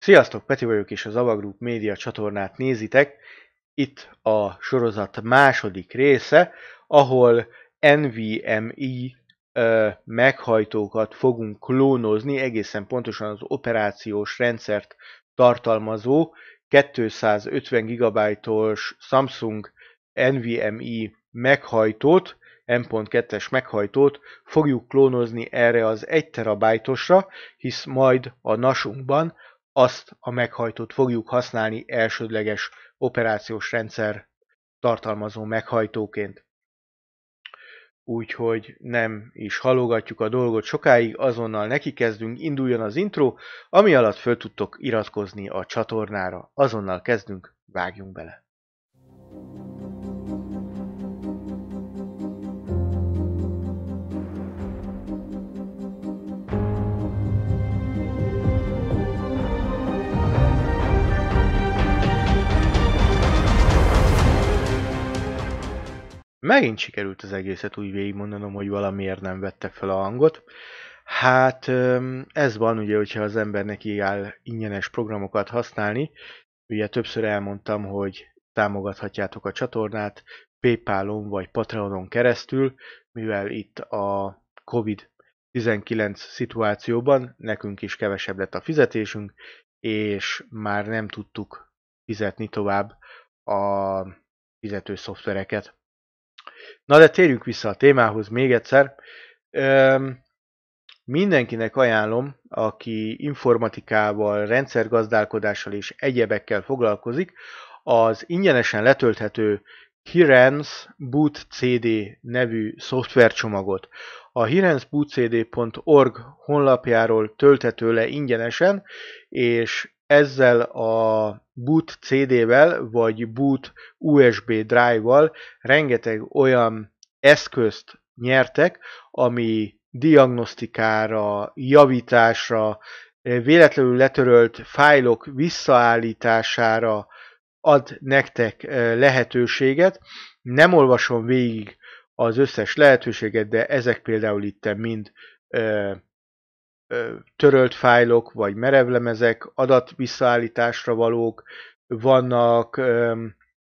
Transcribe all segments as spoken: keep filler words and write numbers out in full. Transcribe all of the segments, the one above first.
Sziasztok, Peti vagyok, és az Ava Group Média csatornát nézitek. Itt a sorozat második része, ahol en vé em i ö, meghajtókat fogunk klónozni, egészen pontosan az operációs rendszert tartalmazó kétszázötven gigabájtos Samsung en vé em i meghajtót, em pont kettes meghajtót fogjuk klónozni erre az egy terabájtosra, hisz majd a nasunkban azt a meghajtót fogjuk használni elsődleges operációs rendszer tartalmazó meghajtóként. Úgyhogy nem is halogatjuk a dolgot sokáig, azonnal neki kezdünk, induljon az intro, ami alatt föl tudtok iratkozni a csatornára. Azonnal kezdünk, vágjunk bele! Megint sikerült az egészet úgy végigmondanom, hogy valamiért nem vette fel a hangot. Hát ez van, ugye, hogyha az ember neki áll ingyenes programokat használni. Ugye többször elmondtam, hogy támogathatjátok a csatornát PayPal-on vagy Patreonon keresztül, mivel itt a kovid tizenkilenc szituációban nekünk is kevesebb lett a fizetésünk, és már nem tudtuk fizetni tovább a fizető szoftvereket. Na de térjünk vissza a témához még egyszer. Üm, mindenkinek ajánlom, aki informatikával, rendszergazdálkodással és egyebekkel foglalkozik, az ingyenesen letölthető Hirens Boot cé dé nevű szoftvercsomagot. A hirens boot c d pont org honlapjáról tölthető le ingyenesen, és ezzel a Boot cé dé-vel vagy Boot u es bé drive-val rengeteg olyan eszközt nyertek, ami diagnosztikára, javításra, véletlenül letörölt fájlok visszaállítására ad nektek lehetőséget. Nem olvasom végig az összes lehetőséget, de ezek például itt mind ö, ö, törölt fájlok, vagy merevlemezek, adat visszaállításra valók, vannak ö,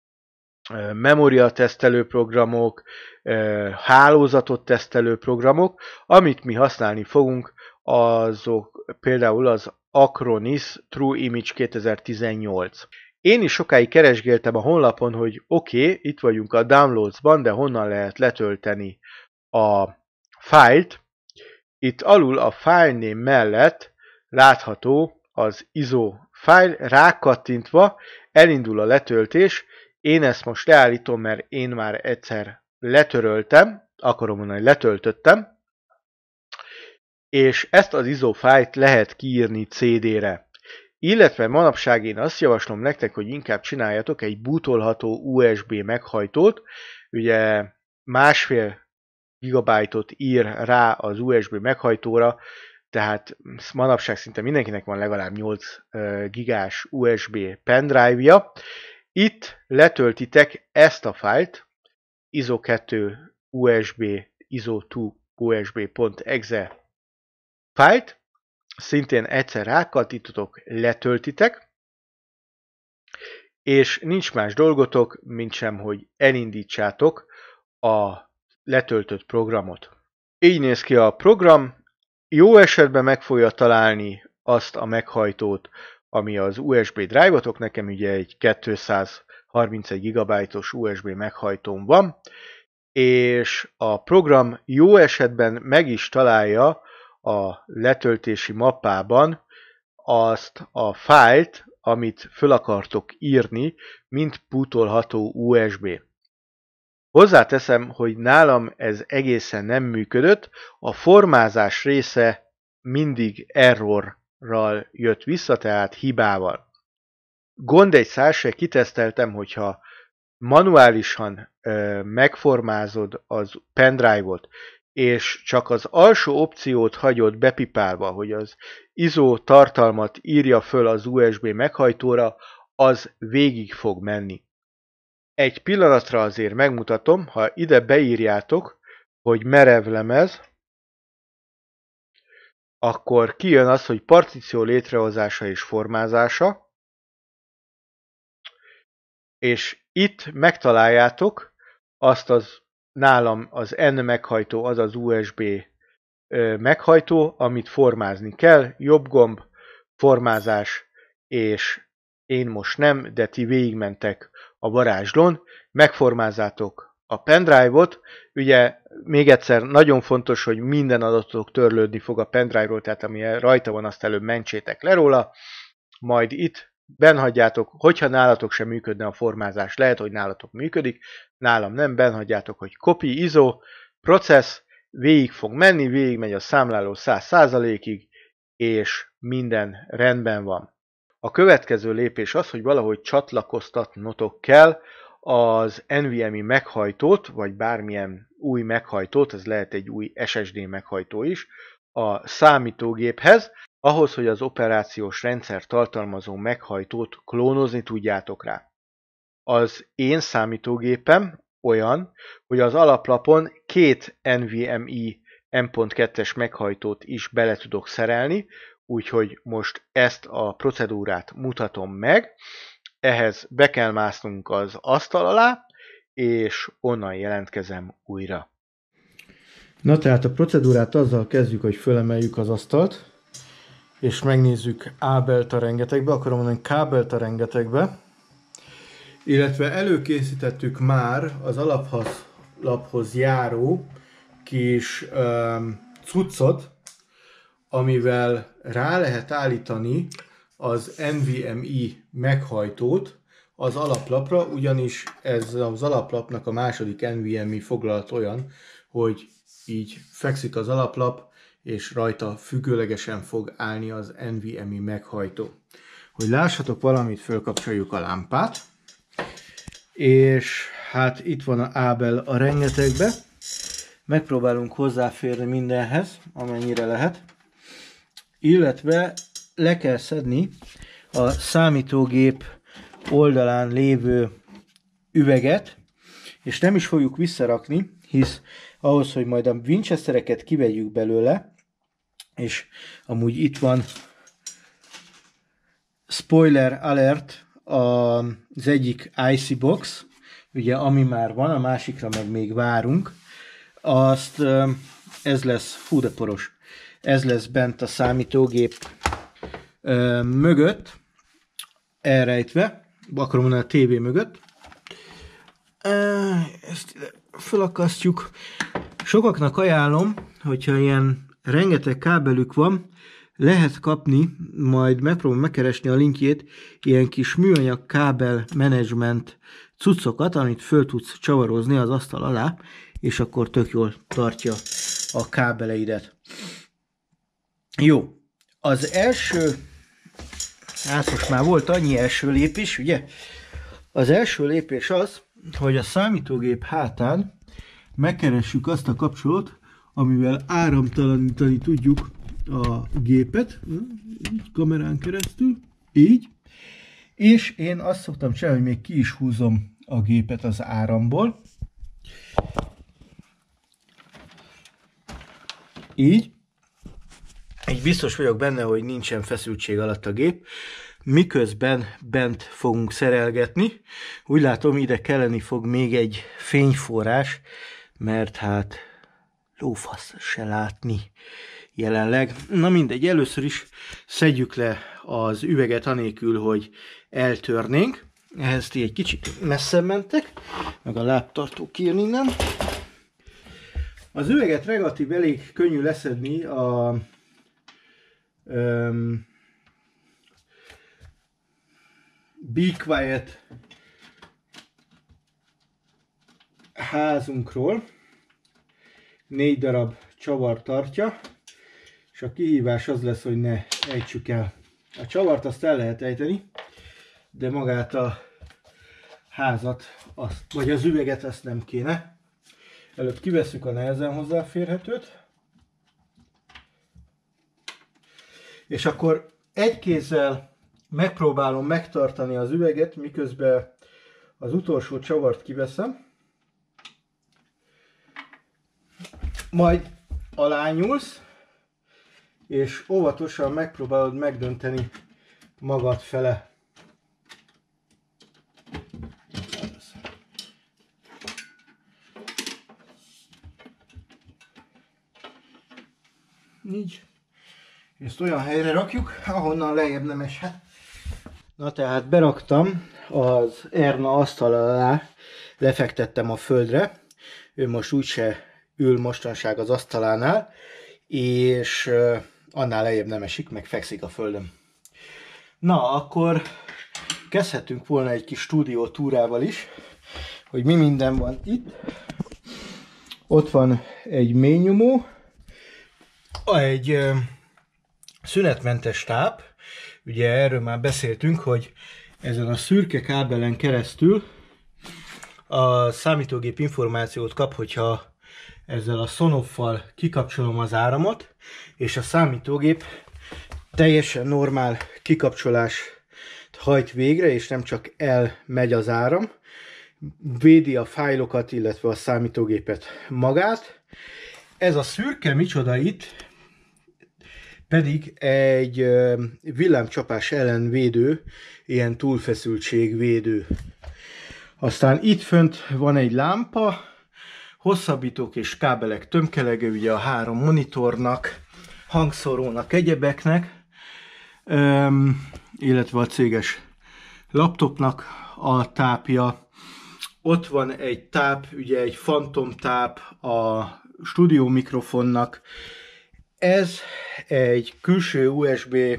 ö, memória tesztelő programok, ö, hálózatot tesztelő programok, amit mi használni fogunk, azok például az Acronis True Image kétezer-tizennyolc. Én is sokáig keresgéltem a honlapon, hogy oké, okay, itt vagyunk a Downloads-ban, de honnan lehet letölteni a fájlt. Itt alul a file name mellett látható az i es o file, rákattintva elindul a letöltés. Én ezt most leállítom, mert én már egyszer letöröltem, akarom mondani, hogy letöltöttem, és ezt az i es o fájlt lehet kiírni cé dé-re. Illetve manapság én azt javaslom nektek, hogy inkább csináljatok egy bootolható u es bé meghajtót. Ugye másfél gigabájtot ír rá az u es bé meghajtóra, tehát manapság szinte mindenkinek van legalább nyolc gigás u es bé pendrive-ja. Itt letöltitek ezt a fájlt, i es o kettő usb, i es o kettő usb.exe fájlt, szintén egyszer rákattintotok, letöltitek, és nincs más dolgotok, mint sem, hogy elindítsátok a letöltött programot. Így néz ki a program, jó esetben meg fogja találni azt a meghajtót, ami az u es bé drive-otok, nekem ugye egy kétszázharmincegy gigabájtos u es bé meghajtóm van, és a program jó esetben meg is találja a letöltési mappában azt a fájlt, amit föl akartok írni, mint bootolható u es bé. Hozzáteszem, hogy nálam ez egészen nem működött, a formázás része mindig errorral jött vissza, tehát hibával. Gond egy szál se, kiteszteltem, hogyha manuálisan ö, megformázod az pendrive-ot, és csak az alsó opciót hagyod bepipálva, hogy az i es o tartalmat írja föl az u es bé meghajtóra, az végig fog menni. Egy pillanatra azért megmutatom, ha ide beírjátok, hogy merevlemez, akkor kijön az, hogy partíció létrehozása és formázása, és itt megtaláljátok azt az nálam az N meghajtó, az az u es bé meghajtó, amit formázni kell, jobb gomb, formázás, és én most nem, de ti végigmentek a varázslón, megformázzátok a pendrive-ot, ugye még egyszer nagyon fontos, hogy minden adatotok törlődni fog a pendrive-ról, tehát ami rajta van, azt előbb mentsétek le róla, majd itt benhagyjátok, hogyha nálatok sem működne a formázás, lehet, hogy nálatok működik, nálam nem, benhagyjátok, hogy copy, iso, process, végig fog menni, végig megy a számláló száz százalékig, és minden rendben van. A következő lépés az, hogy valahogy csatlakoztatnotok kell az en vé em i meghajtót, vagy bármilyen új meghajtót, ez lehet egy új es es dé meghajtó is, a számítógéphez, ahhoz, hogy az operációs rendszer tartalmazó meghajtót klónozni tudjátok rá. Az én számítógépem olyan, hogy az alaplapon két en vé em i em pont kettes meghajtót is bele tudok szerelni, úgyhogy most ezt a procedúrát mutatom meg. Ehhez be kell másznunk az asztal alá, és onnan jelentkezem újra. Na tehát a procedúrát azzal kezdjük, hogy fölemeljük az asztalt, és megnézzük ábelt a rengetegbe, akarom mondani kábelt a rengetegbe, illetve előkészítettük már az alaphoz, laphoz járó kis um, cuccot, amivel rá lehet állítani az en vé em i meghajtót az alaplapra, ugyanis ez az alaplapnak a második en vé em i foglalat olyan, hogy így fekszik az alaplap, és rajta függőlegesen fog állni az en vé em i meghajtó. Hogy lássatok valamit, fölkapcsoljuk a lámpát, és hát itt van a ábel a rengetegbe. Megpróbálunk hozzáférni mindenhez, amennyire lehet, illetve le kell szedni a számítógép oldalán lévő üveget, és nem is fogjuk visszarakni, hisz ahhoz, hogy majd a Winchestereket kivegyük belőle, és amúgy itt van spoiler alert, az egyik i cé box, ugye ami már van, a másikra meg még várunk, azt ez lesz, fú de poros, ez lesz bent a számítógép ö, mögött, elrejtve, akarom mondani a tévé mögött. Ezt felakasztjuk. Sokaknak ajánlom, hogyha ilyen rengeteg kábelük van, lehet kapni, majd megpróbálom megkeresni a linkjét, ilyen kis műanyag kábel menedzsment cuccokat, amit föl tudsz csavarozni az asztal alá, és akkor tök jól tartja a kábeleidet. Jó, az első, hát most már volt annyi első lépés, ugye? Az első lépés az, hogy a számítógép hátán megkeressük azt a kapcsolót, amivel áramtalanítani tudjuk a gépet, így kamerán keresztül, így, és én azt szoktam csinálni, hogy még ki is húzom a gépet az áramból, így, így biztos vagyok benne, hogy nincsen feszültség alatt a gép, miközben bent fogunk szerelgetni. Úgy látom, ide kelleni fog még egy fényforrás, mert hát lófasz se látni jelenleg. Na mindegy, először is szedjük le az üveget anélkül, hogy eltörnénk. Ehhez ti egy kicsit messzebb mentek, meg a lábtartó kijön innen. Az üveget relatív elég könnyű leszedni a um, Be Quiet házunkról. Négy darab csavar tartja, és a kihívás az lesz, hogy ne ejtsük el. A csavart azt el lehet ejteni, de magát a házat, azt, vagy az üveget azt nem kéne. Előbb kivesszük a nehezen hozzáférhetőt, és akkor egy kézzel megpróbálom megtartani az üveget, miközben az utolsó csavart kiveszem. Majd alányulsz, és óvatosan megpróbálod megdönteni magad fele. Így. Ezt olyan helyre rakjuk, ahonnan lejjebb nem eshet. Na tehát beraktam az Erna asztal alá, lefektettem a földre. Ő most úgyse ül mostanság az asztalánál, és annál lejjebb nem esik, meg fekszik a földön. Na, akkor kezdhetünk volna egy kis stúdió túrával is, hogy mi minden van itt. Ott van egy mélynyomó, egy szünetmentes táp. Ugye erről már beszéltünk, hogy ezen a szürke kábelen keresztül a számítógép információt kap, hogyha ezzel a szonoffal kikapcsolom az áramot, és a számítógép teljesen normál kikapcsolást hajt végre, és nem csak elmegy az áram, védi a fájlokat, illetve a számítógépet magát. Ez a szürke micsoda itt pedig egy villámcsapás ellen védő, ilyen túlfeszültségvédő. Aztán itt fönt van egy lámpa, hosszabbítók és kábelek tömkelege, ugye a három monitornak, hangszorónak, egyebeknek, illetve a céges laptopnak a tápja. Ott van egy táp, ugye egy Phantom táp a stúdió mikrofonnak. Ez egy külső u es bé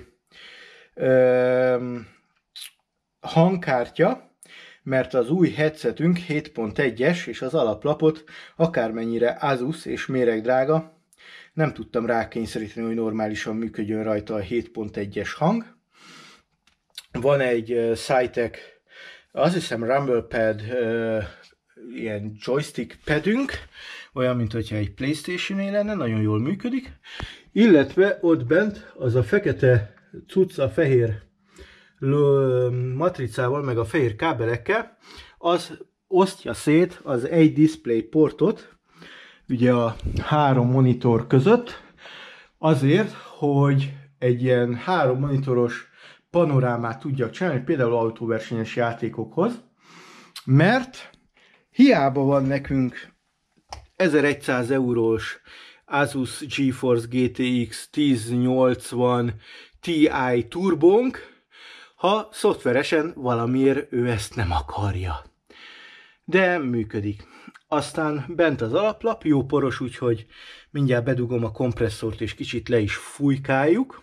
um, hangkártya, mert az új headsetünk hét pont egyes, és az alaplapot akármennyire Asus és méregdrága, nem tudtam rákényszeríteni, hogy normálisan működjön rajta a hét pont egyes hang. Van egy uh, Cytec, azt hiszem Rumble Pad, uh, ilyen joystick padünk, olyan, mint hogyha egy PlayStation-é lenne, nagyon jól működik. Illetve ott bent az a fekete cucc a fehér matricával, meg a fehér kábelekkel, az osztja szét az egy display portot, ugye a három monitor között, azért, hogy egy ilyen három monitoros panorámát tudjak csinálni, például autóversenyes játékokhoz, mert hiába van nekünk ezerszáz eurós Asus GeForce gé té iksz ezernyolcvan Ti turbónk, ha szoftveresen valamiért ő ezt nem akarja. De működik. Aztán bent az alaplap, jó poros, úgyhogy mindjárt bedugom a kompresszort és kicsit le is fújkáljuk.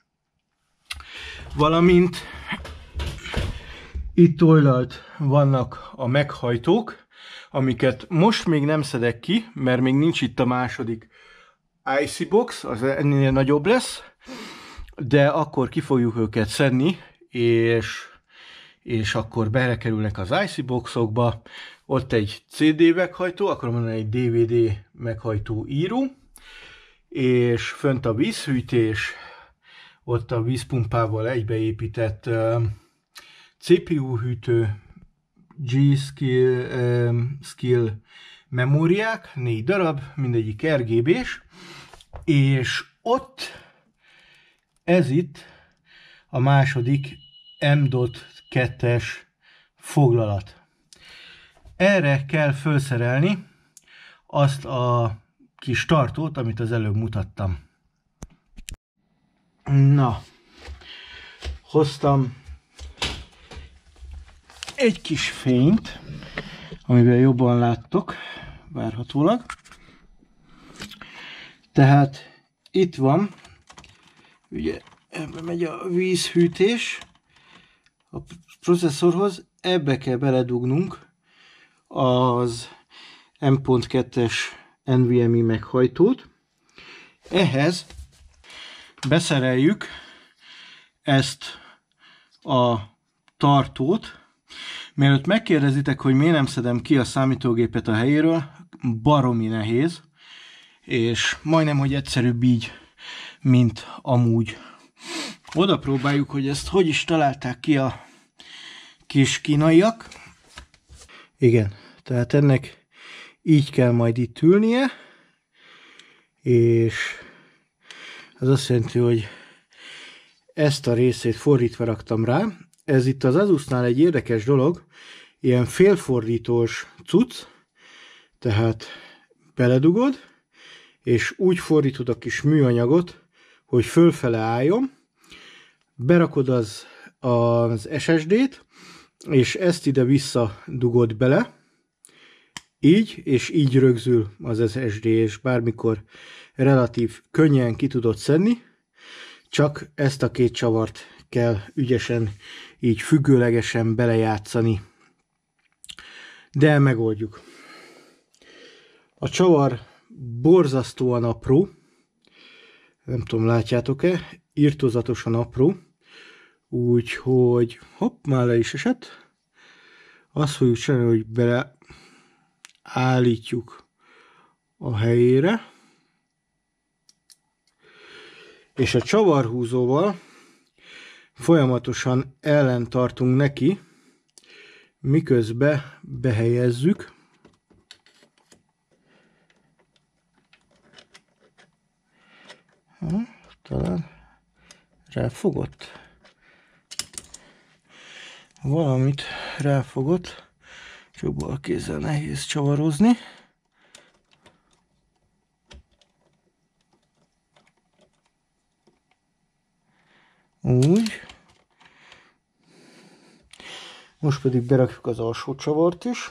Valamint itt oldalt vannak a meghajtók, amiket most még nem szedek ki, mert még nincs itt a második i cé box, az ennél nagyobb lesz, de akkor ki fogjuk őket szedni, és, és akkor belekerülnek az i cé boxokba. Ott egy cé dé meghajtó, akkor van egy dé vé dé meghajtó író, és fönt a vízhűtés, ott a vízpumpával egybeépített uh, cé pé u hűtő, G-Skill um, skill memóriák, négy darab, mindegyik er gé bés, és ott ez itt a második em dot kettes foglalat. Erre kell felszerelni azt a kis tartót, amit az előbb mutattam. Na, hoztam egy kis fényt, amivel jobban láttok, várhatólag. Tehát itt van, ugye ebbe megy a vízhűtés a processzorhoz, ebbe kell beledugnunk az em pont kettes en vé em i meghajtót. Ehhez beszereljük ezt a tartót. Mielőtt megkérdezitek, hogy miért nem szedem ki a számítógépet a helyéről, baromi nehéz, és majdnem, hogy egyszerűbb így, mint amúgy. Oda próbáljuk, hogy ezt hogy is találták ki a kis kínaiak. Igen, tehát ennek így kell majd itt ülnie, és Az azt jelenti, hogy ezt a részét fordítva raktam rá. Ez itt az Asusnál egy érdekes dolog, ilyen félfordítós cucc, tehát beledugod, és úgy fordítod a kis műanyagot, hogy fölfele álljon, berakod az, az es es dét, és ezt ide-vissza dugod bele, így, és így rögzül az es es dé, és bármikor relatív könnyen ki tudod szedni, csak ezt a két csavart kell ügyesen, így függőlegesen belejátszani. De megoldjuk. A csavar borzasztóan apró, nem tudom, látjátok-e, irtózatosan apró, úgyhogy hopp, már le is esett. Azt fogjuk csinálni, hogy bele állítjuk a helyére, és a csavarhúzóval folyamatosan ellen tartunk neki, miközben behelyezzük. Ha, talán ráfogott. Valamit ráfogott, csak bal kézzel nehéz csavarozni. Úgy. Most pedig berakjuk az alsó csavart is.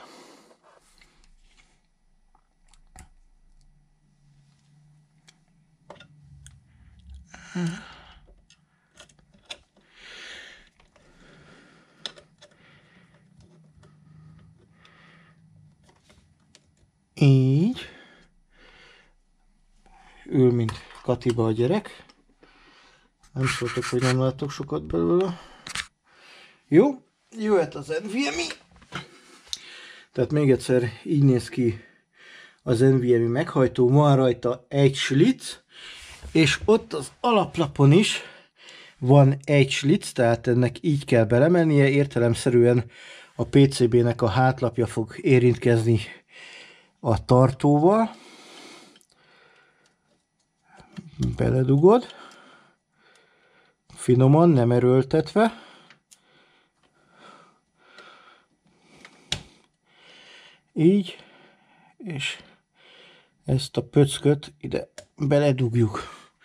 Így. Ül, mint Katiba a gyerek. Nem szóltok, hogy nem látok sokat belőle. Jó, jöhet az en vé em i. Tehát még egyszer így néz ki az en vé em i meghajtó. Van rajta egy slic, és ott az alaplapon is van egy slic, tehát ennek így kell belemennie. Értelemszerűen a pé cé bének a hátlapja fog érintkezni a tartóval. Beledugod. Finoman, nem erőltetve. Így, és ezt a pöcköt ide beledugjuk.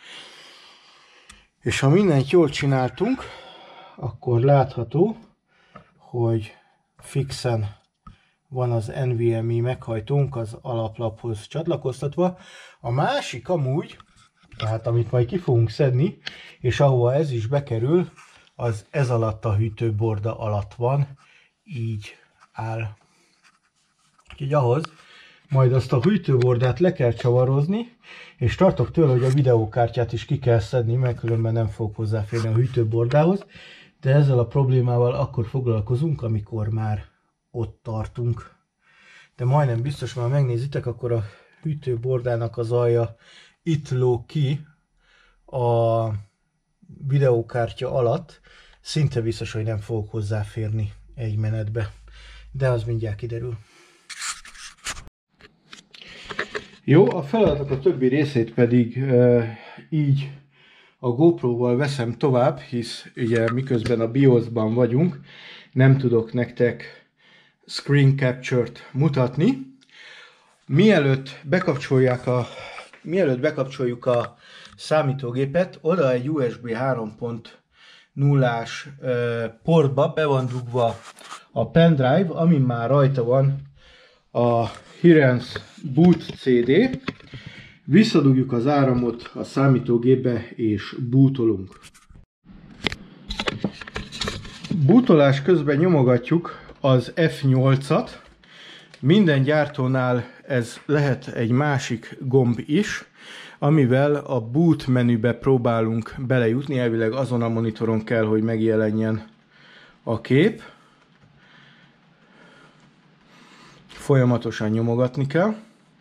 És ha mindent jól csináltunk, akkor látható, hogy fixen van az en vé em i meghajtónk az alaplaphoz csatlakoztatva. A másik amúgy, tehát amit majd ki fogunk szedni, és ahova ez is bekerül, az ez alatt a hűtőborda alatt van, így áll. Úgyhogy ahhoz majd azt a hűtőbordát le kell csavarozni, és tartok tőle, hogy a videókártyát is ki kell szedni, mert különben nem fogok hozzáférni a hűtőbordához, de ezzel a problémával akkor foglalkozunk, amikor már ott tartunk. De majdnem biztos, már megnézitek, akkor a hűtőbordának az alja itt lóg ki a videókártya alatt, szinte biztos, hogy nem fogok hozzáférni egy menetbe, de az mindjárt kiderül. Jó, a feladatok a többi részét pedig e, így a GoPro-val veszem tovább, hisz ugye miközben a BIOS-ban vagyunk, nem tudok nektek screen capture-t mutatni. Mielőtt bekapcsolják a Mielőtt bekapcsoljuk a számítógépet, oda egy u es bé három pont nullás portba be van dugva a pendrive, amin már rajta van a Hirens Boot cé dé. Visszadugjuk az áramot a számítógépbe és bootolunk. Bootolás közben nyomogatjuk az ef nyolcat. Minden gyártónál ez lehet egy másik gomb is, amivel a boot menübe próbálunk belejutni, elvileg azon a monitoron kell, hogy megjelenjen a kép. Folyamatosan nyomogatni kell.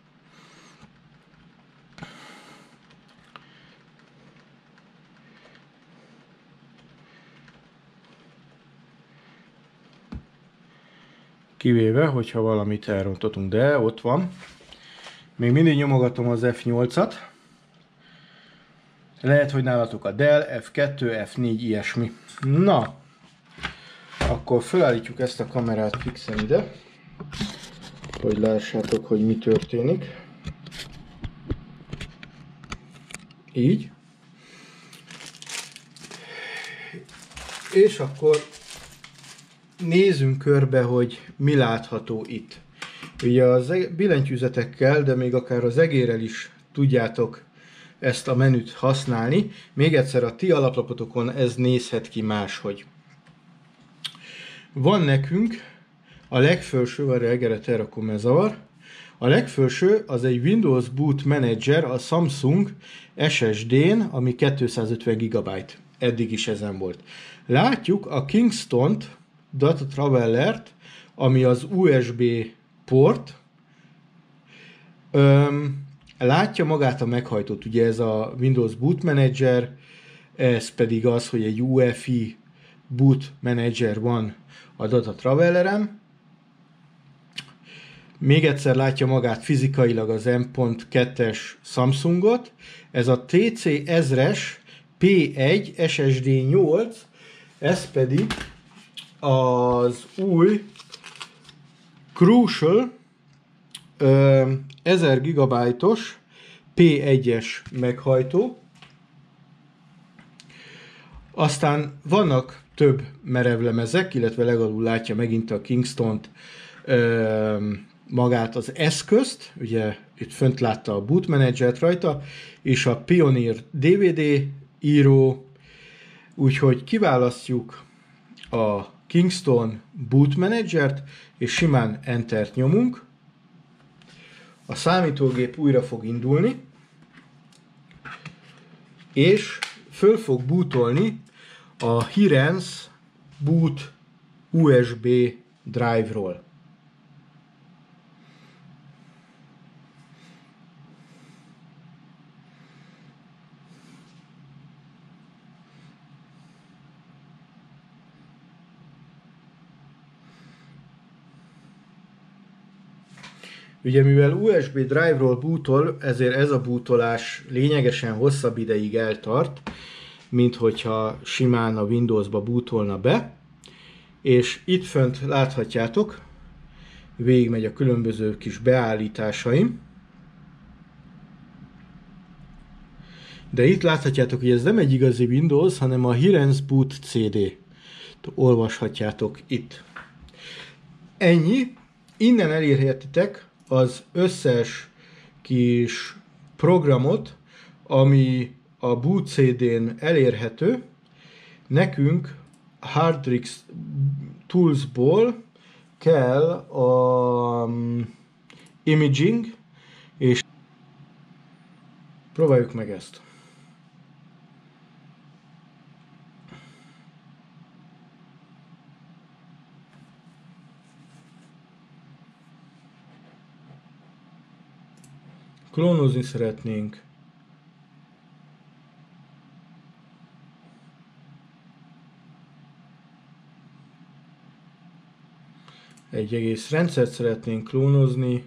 Kivéve, hogyha valamit elrontottunk, de ott van. Még mindig nyomogatom az ef nyolcat. Lehet, hogy nálatok a Dell, ef kettő, ef négy, ilyesmi. Na, akkor felállítjuk ezt a kamerát fixen ide, hogy lássátok, hogy mi történik. Így. És akkor nézzünk körbe, hogy mi látható itt. Ugye az billentyűzetekkel, de még akár az egérrel is tudjátok ezt a menüt használni. Még egyszer, a ti alaplapotokon ez nézhet ki máshogy. Van nekünk a legfelső, várj, egeret elrakom, mert zavar. A legfelső az egy Windows Boot Manager a Samsung es es dén, ami kétszázötven gigabyte. Eddig is ezen volt. Látjuk a Kingston-t, Data Traveler-t, ami az u es bé port. Öm, látja magát a meghajtót, ugye ez a Windows Boot Manager, ez pedig az, hogy egy u ef i Boot Manager van a Data Travelerem. Még egyszer látja magát fizikailag az M pont kettes Samsungot. Ez a té cé ezres pé egy es es dé nyolc, ez pedig az új Crucial ö, ezer gigabájtos pé egyes meghajtó. Aztán vannak több merevlemezek, illetve legalul látja megint a Kingston-t, ö, magát az eszközt, ugye itt fönt látta a Boot Manager-t rajta, és a Pioneer dé vé dé író, úgyhogy kiválasztjuk a Kingston Boot Manager-t, és simán Enter-t nyomunk. A számítógép újra fog indulni, és föl fog bootolni a Hirens Boot u es bé Drive-ról. Ugye mivel u es bé Drive-ról bootol, ezért ez a bootolás lényegesen hosszabb ideig eltart, mint hogyha simán a Windowsba bootolna be. És itt fönt láthatjátok, végigmegy a különböző kis beállításaim. De itt láthatjátok, hogy ez nem egy igazi Windows, hanem a Hirens Boot cé dé. Olvashatjátok itt. Ennyi. Innen elérhetitek az összes kis programot, ami a Boot cé dén elérhető. Nekünk Hardrix Toolsból kell a um, Imaging, és próbáljuk meg ezt. Klónozni szeretnénk. Egy egész rendszert szeretnénk klónozni.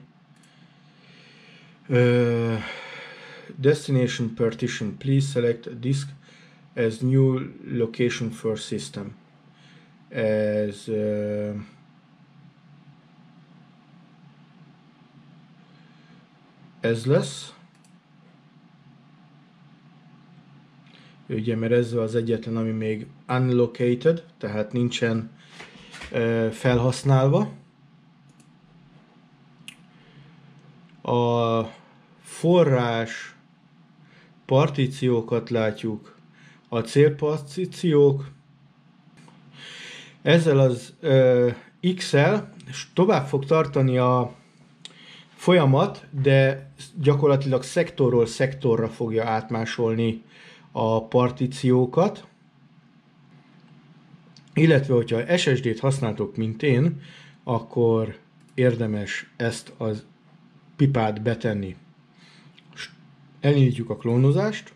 Uh, destination partition. Please select a disk as new location for system. Ez uh, ez lesz. Ugye, mert ez az egyetlen, ami még unlocated, tehát nincsen uh, felhasználva. A forrás partíciókat látjuk, a célpartíciók. Ezzel az uh, X-el tovább fog tartani a folyamat, de gyakorlatilag szektorról szektorra fogja átmásolni a partíciókat. Illetve, hogyha es es dét használtok, mint én, akkor érdemes ezt az pipát betenni. Elindítjuk a klónozást.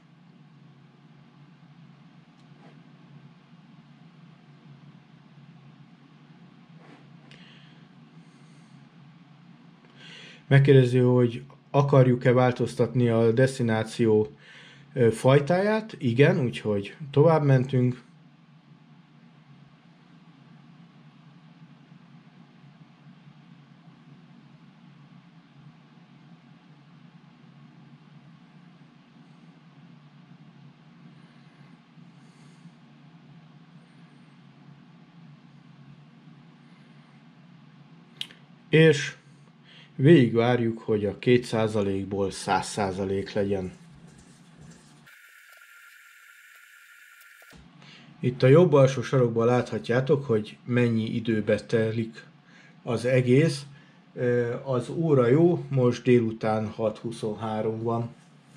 Megkérdezi, hogy akarjuk-e változtatni a destináció fajtáját, igen, úgyhogy tovább mentünk. És végigvárjuk, hogy a két százalékból száz százalék legyen. Itt a jobb alsó sarokban láthatjátok, hogy mennyi időbe telik az egész. Az óra jó, most délután hat huszonhárom van.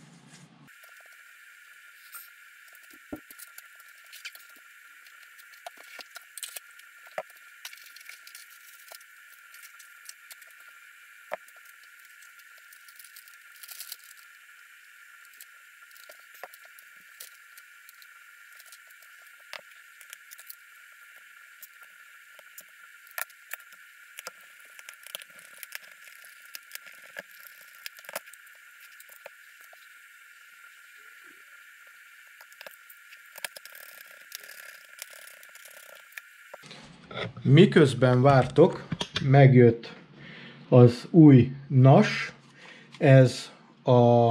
Miközben vártok, megjött az új nas, ez a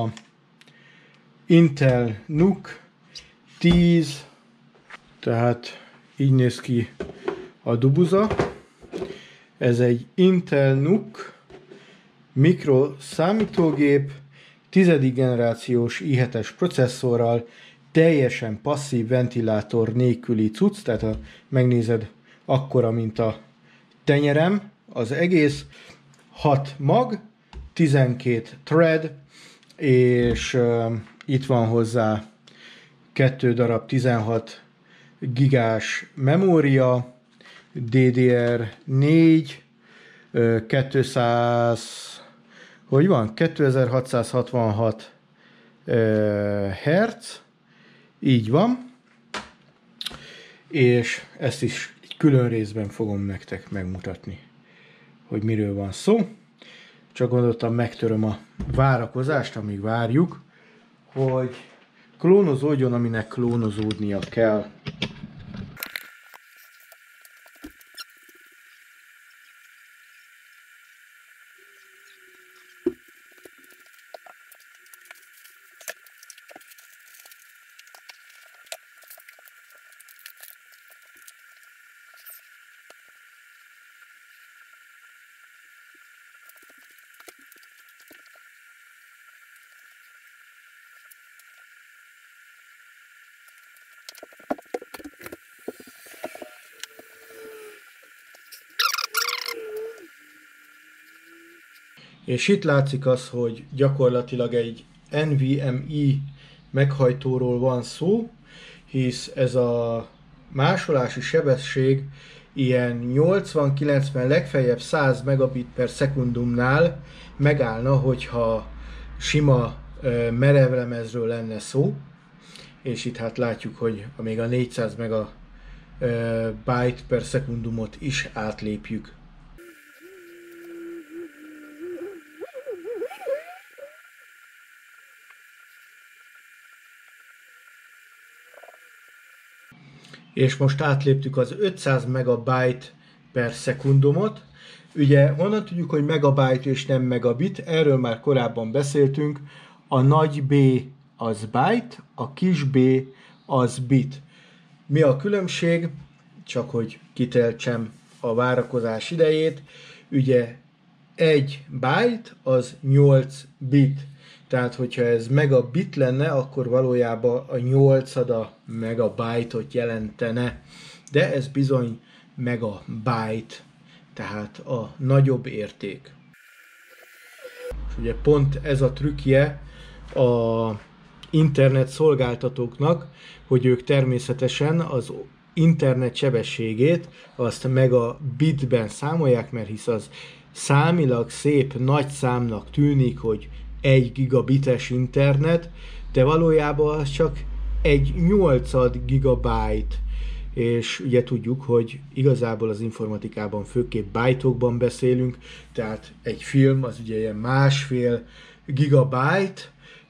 Intel N U C tíz, tehát így néz ki a doboza. Ez egy Intel N U C mikroszámítógép, tizedik generációs i hetes processzorral, teljesen passzív ventilátor nélküli cucc, tehát ha megnézed, akkora, mint a tenyerem, az egész, hat mag, tizenkét thread, és uh, itt van hozzá kettő darab tizenhat gigás memória, D D R négy, uh, kétszáz, hogy van? kétezer-hatszázhatvanhat uh, hertz, így van, és ezt is külön részben fogom nektek megmutatni, hogy miről van szó. Csak gondoltam, megtöröm a várakozást, amíg várjuk, hogy klónozódjon, aminek klónozódnia kell. És itt látszik az, hogy gyakorlatilag egy N V M e meghajtóról van szó, hisz ez a másolási sebesség ilyen nyolcvan-kilencven, legfeljebb száz megabit per szekundumnál megállna, hogyha sima merevlemezről lenne szó, és itt hát látjuk, hogy még a négyszáz megabyte per szekundumot is átlépjük. És most átléptük az ötszáz megabyte per szekundumot. Ugye honnan tudjuk, hogy megabyte és nem megabit? Erről már korábban beszéltünk. A nagy B az byte, a kis b az bit. Mi a különbség? Csak hogy kiteltsem a várakozás idejét. Ugye egy byte az nyolc bit. Tehát, hogyha ez megabit lenne, akkor valójában a nyolcada megabyte-ot jelentene. De ez bizony megabyte, tehát a nagyobb érték. És ugye pont ez a trükkje a internet szolgáltatóknak, hogy ők természetesen az internet sebességét azt megabitben számolják, mert hisz az számilag szép nagy számnak tűnik, hogy egy gigabites internet, de valójában az csak egy nyolcad gigabyte, és ugye tudjuk, hogy igazából az informatikában főképp byte-okban beszélünk, tehát egy film az ugye ilyen másfél gigabyte,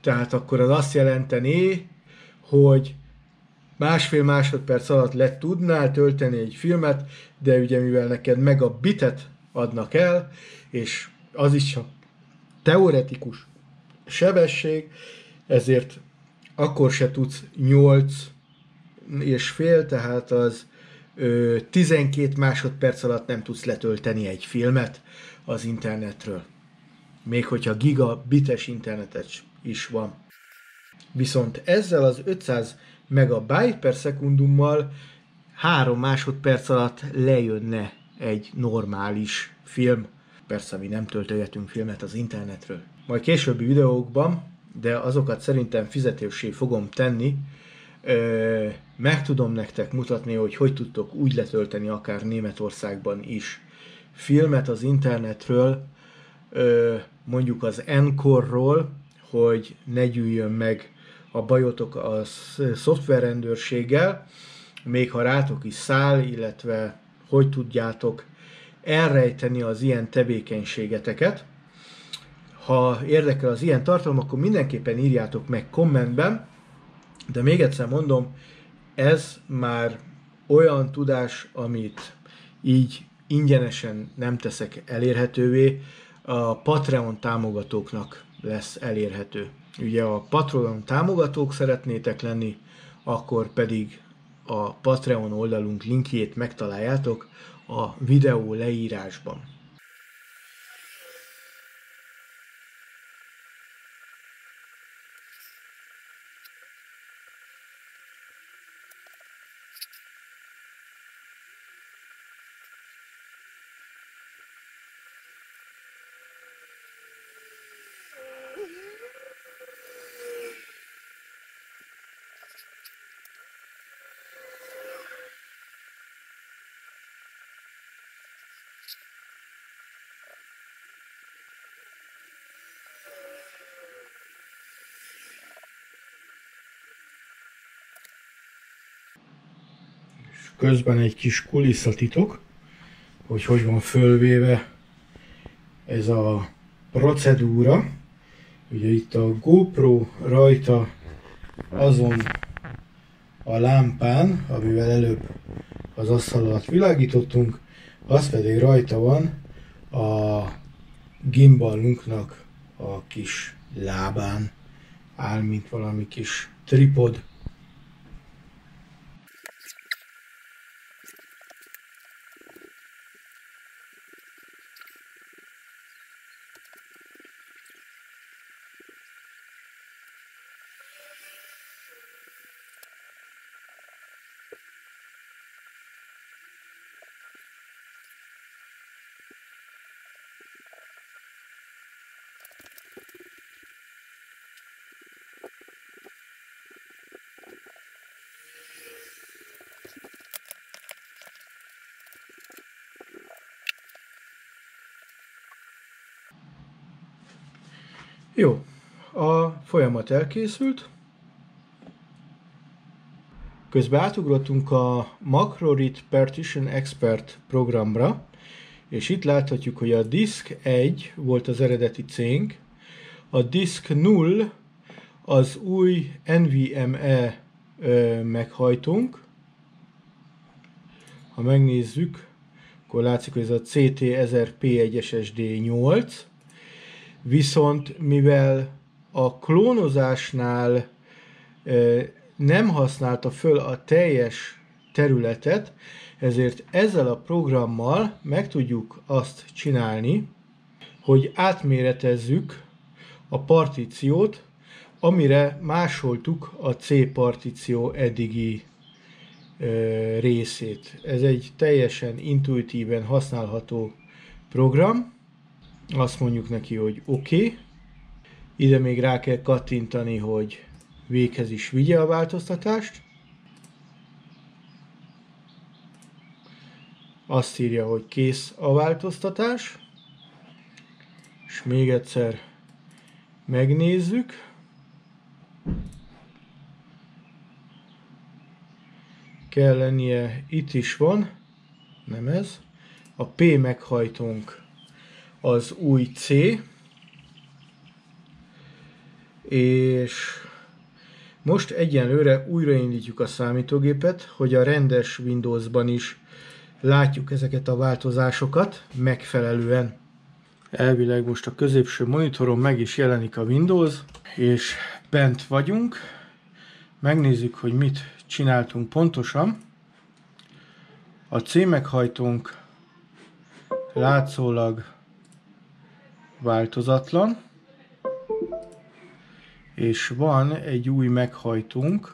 Tehát akkor az azt jelenteni, hogy másfél másodperc alatt le tudnál tölteni egy filmet, de ugye mivel neked meg a bitet adnak el, és az is csak teoretikus sebesség, ezért akkor se tudsz nyolc és fél, tehát az ö, tizenkét másodperc alatt nem tudsz letölteni egy filmet az internetről. Még hogyha gigabites internetet is van. Viszont ezzel az ötszáz megabyte per szekundummal három másodperc alatt lejönne egy normális film. Persze mi nem töltögetünk filmet az internetről. Majd későbbi videókban, de azokat szerintem fizetőssé fogom tenni, ö, meg tudom nektek mutatni, hogy hogy tudtok úgy letölteni akár Németországban is filmet az internetről, ö, mondjuk az Encore-ról, hogy ne gyűjjön meg a bajotok a szoftverrendőrséggel, még ha rátok is száll, illetve hogy tudjátok elrejteni az ilyen tevékenységeteket. Ha érdekel az ilyen tartalom, akkor mindenképpen írjátok meg kommentben, de még egyszer mondom, ez már olyan tudás, amit így ingyenesen nem teszek elérhetővé, a Patreon támogatóknak lesz elérhető. Ugye a Patreon támogatók szeretnétek lenni, akkor pedig a Patreon oldalunk linkjét megtaláljátok a videó leírásban. Közben egy kis kulisszatitok, hogy hogy van fölvéve ez a procedúra. Ugye itt a GoPro rajta azon a lámpán, amivel előbb az asztal alatt világítottunk, az pedig rajta van a gimbalunknak a kis lábán, áll mint valami kis tripod. Jó, a folyamat elkészült. Közben átugrottunk a Macroread Partition Expert programra, és itt láthatjuk, hogy a disk egy volt az eredeti cénk, a disk null az új en vé em e ö, meghajtunk. Ha megnézzük, akkor látszik, hogy ez a cé té ezer pé egy es es dé nyolc, viszont mivel a klónozásnál ö, nem használta föl a teljes területet, ezért ezzel a programmal meg tudjuk azt csinálni, hogy átméretezzük a partíciót, amire másoltuk a C partíció eddigi ö, részét. Ez egy teljesen intuitíven használható program. Azt mondjuk neki, hogy oké. Okay. Ide még rá kell kattintani, hogy véghez is vigye a változtatást. Azt írja, hogy kész a változtatás. És még egyszer megnézzük. Kell lennie, itt is van, nem ez. A P meghajtunk az új C. és most egyenlőre újraindítjuk a számítógépet, hogy a rendes Windowsban is látjuk ezeket a változásokat megfelelően. Elvileg most a középső monitoron meg is jelenik a Windows, és bent vagyunk. Megnézzük, hogy mit csináltunk pontosan. A C meghajtónk látszólag változatlan, és van egy új meghajtónk,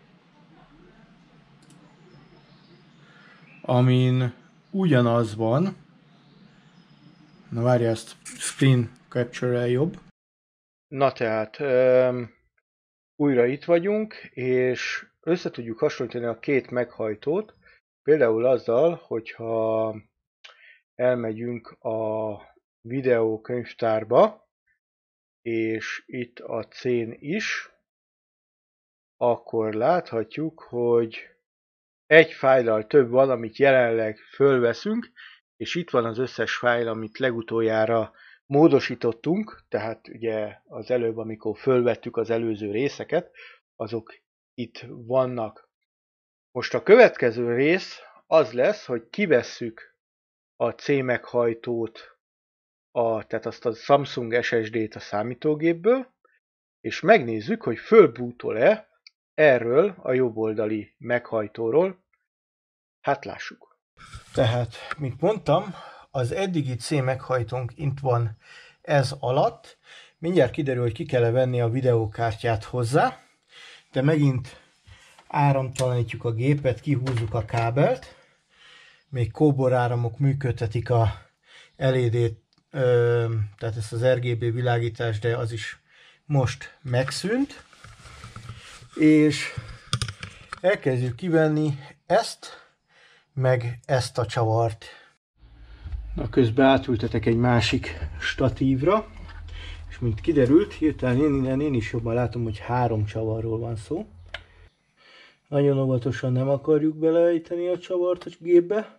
amin ugyanaz van. Na várj, ezt screen capture-rel jobb. Na tehát, um, újra itt vagyunk, és össze tudjuk hasonlítani a két meghajtót, például azzal, hogyha elmegyünk a videókönyvtárba, és itt a cén is, akkor láthatjuk, hogy egy fájllal több van, amit jelenleg fölveszünk, és itt van az összes fájl, amit legutoljára módosítottunk, tehát ugye az előbb, amikor fölvettük az előző részeket, azok itt vannak. Most a következő rész az lesz, hogy kivesszük a C meghajtót, a, tehát azt a Samsung es es dét a számítógépből, és megnézzük, hogy fölbútol-e erről a jobboldali meghajtóról. Hát lássuk. Tehát, mint mondtam, az eddigi C meghajtónk itt van ez alatt. Mindjárt kiderül, hogy ki kell venni a videókártyát hozzá, de megint áramtalanítjuk a gépet, kihúzzuk a kábelt. Még kóboráramok működtetik a el é dét, ö, tehát ezt az er gé bé világítást, de az is most megszűnt. És elkezdjük kivenni ezt, meg ezt a csavart. Na, közben átültetek egy másik statívra, és mint kiderült, hirtelen én innen én is jobban látom, hogy három csavarról van szó. Nagyon óvatosan nem akarjuk beleejteni a csavart a gépbe.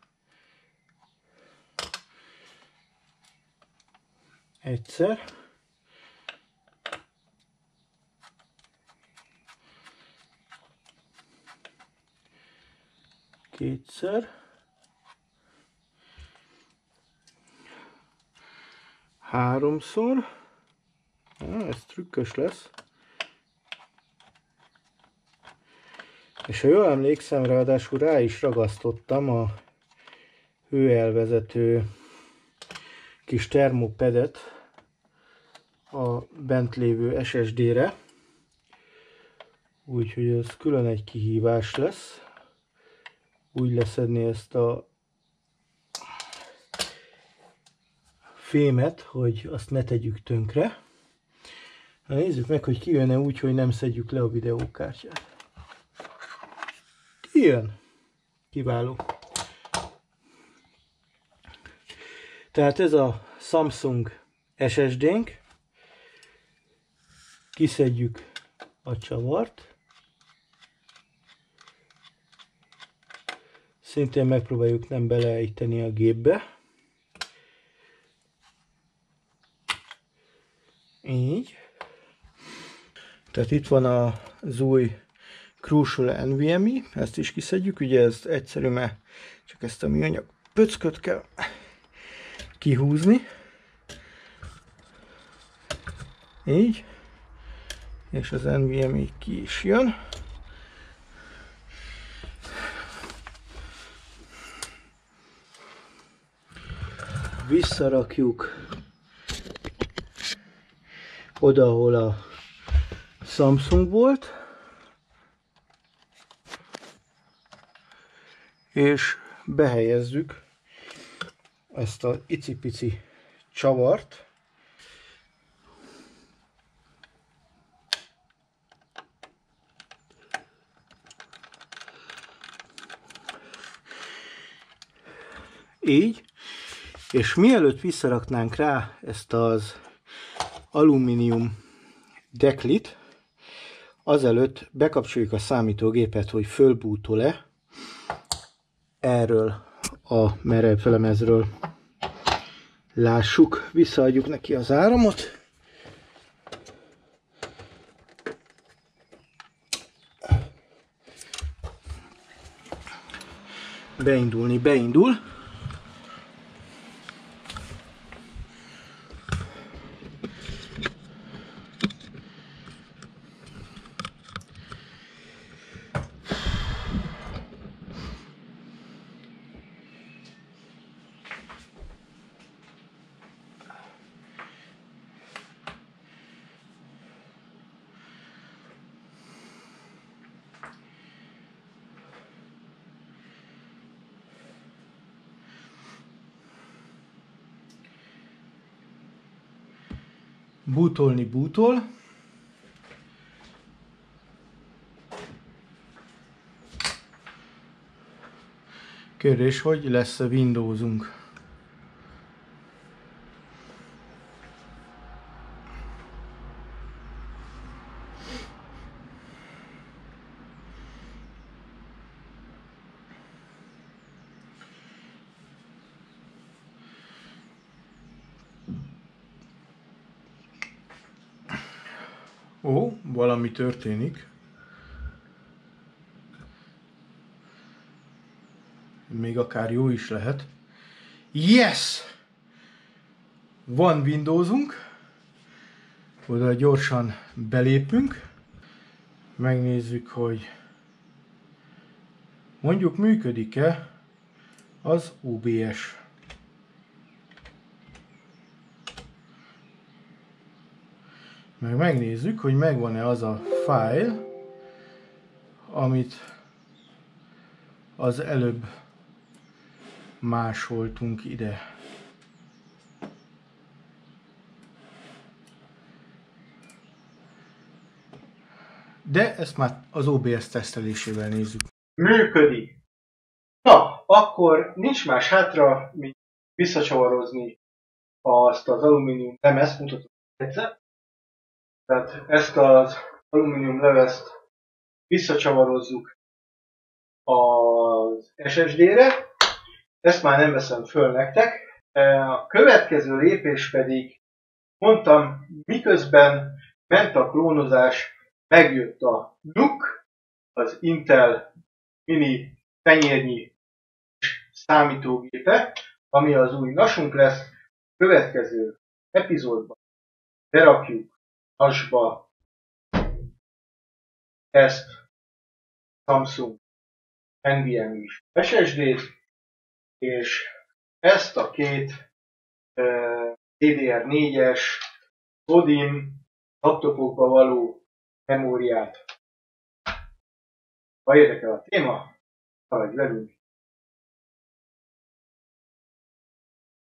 Egyszer. Kétszer. Háromszor. Ah, ez trükkös lesz. És ha jól emlékszem, ráadásul rá is ragasztottam a hőelvezető kis termopedet a bent lévő es es dére. Úgyhogy ez külön egy kihívás lesz. Úgy leszedni ezt a fémet, hogy azt ne tegyük tönkre. Na, nézzük meg, hogy kijön-e úgy, hogy nem szedjük le a videókártyát. Kijön. Kiváló. Tehát ez a Samsung es es dénk. Kiszedjük a csavart. Szintén megpróbáljuk nem beleejteni a gépbe. Így. Tehát itt van az új Crucial en vé em i, ezt is kiszedjük, ugye ez egyszerű, mert csak ezt a műanyag pöcköt kell kihúzni. Így. És az en vé em i ki is jön. Visszarakjuk oda, ahol a Samsung volt, és behelyezzük ezt a icipici csavart. Így. És mielőtt visszaraknánk rá ezt az alumínium deklit, azelőtt bekapcsoljuk a számítógépet, hogy fölbútol-e erről a merev felemezről. Lássuk, visszaadjuk neki az áramot. beindulni beindul. Bootolni bootol. Kérdés, hogy lesz a Windowsunk. Ó, valami történik. Még akár jó is lehet. Yes! Van Windowsunk. Oda gyorsan belépünk. Megnézzük, hogy mondjuk működik-e az o bé es. Meg megnézzük, hogy megvan-e az a fájl, amit az előbb másoltunk ide. De ezt már az o bé es tesztelésével nézzük. Működik! Na, akkor nincs más hátra, mint visszacsavarozni azt az alumínium lemezt, mutatom egyszer. Tehát ezt az alumínium lemezt visszacsavarozzuk az es es dé-re. Ezt már nem veszem föl nektek. A következő lépés pedig, mondtam, miközben ment a klónozás, megjött a en u ká, az Intel mini tenyérnyi számítógépe, ami az új nasunk lesz. A következő epizódban berakjuk nasba ezt Samsung en vé em és es es dé-t, és ezt a két uh, dé dé er négyes Odim laptopokba való memóriát. Ha érdekel a téma, maradj velünk,